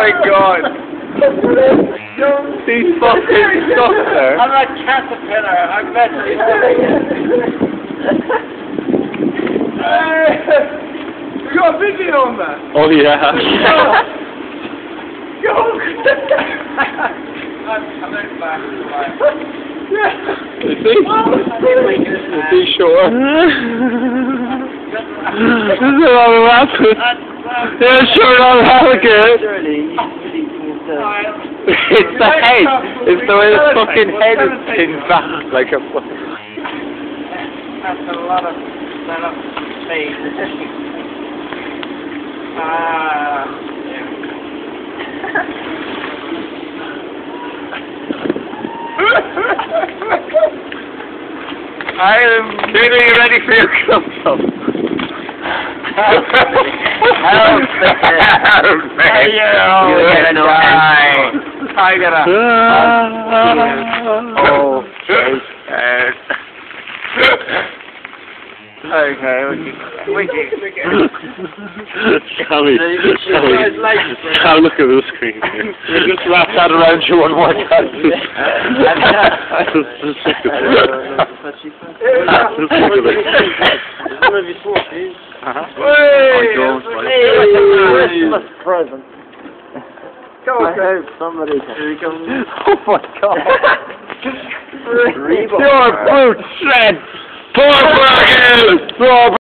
my god! He's fucking stuck there. I'm a caterpillar. I'm mentally. We got a video on that. Oh yeah. Go! I'm back. Is he? Is he sure? This is all about it. Yeah, sure, I'll have it good. It's the head. It's the way the fucking head is pinned back like a fucking... That's a lot of space. Dude, are you ready for your close-up? Help me! You're gonna die! I'm gonna... Oh, shit. Okay, we can. Sally, now look at the screen. You just wrap that around you one more time. Christmas present. I hope somebody can. Oh my god. Your boots shred! Poor burgers!